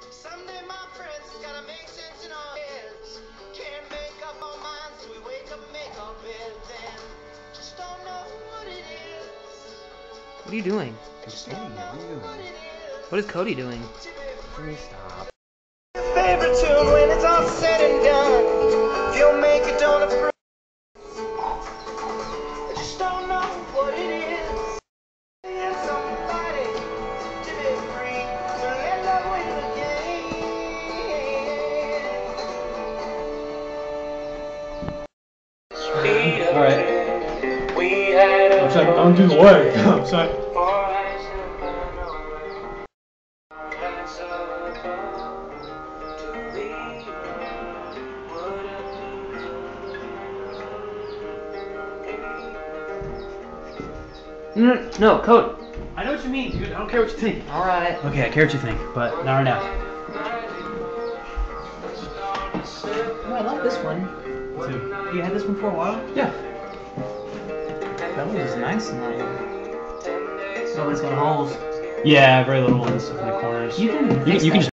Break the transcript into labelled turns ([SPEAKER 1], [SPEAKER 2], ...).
[SPEAKER 1] Someday, my friends, it's gotta make sense in our heads. Can't make up our minds, so we wake up and make our bed. Then just don't know what it is.
[SPEAKER 2] What are you doing?
[SPEAKER 1] Just don't know what it is.
[SPEAKER 2] What is Cody doing?
[SPEAKER 3] Please stop.
[SPEAKER 1] Favorite tune when it's all said and done. If you make it, don't approve. I just don't know what it is. And somebody to be free, to let love win the game.
[SPEAKER 4] Alright. I'm sorry, I'm doing the work. I'm sorry.
[SPEAKER 2] No, Cody.
[SPEAKER 4] I know what you mean, dude. I don't care what you think.
[SPEAKER 2] Alright.
[SPEAKER 4] Okay, I care what you think, but not right now.
[SPEAKER 2] Oh, I like this one.
[SPEAKER 4] Too.
[SPEAKER 2] You had this one for a while?
[SPEAKER 4] Yeah.
[SPEAKER 2] That one was nice and like... Oh, it's got holes.
[SPEAKER 4] Yeah, very little ones in the corners.
[SPEAKER 2] You can
[SPEAKER 4] You can just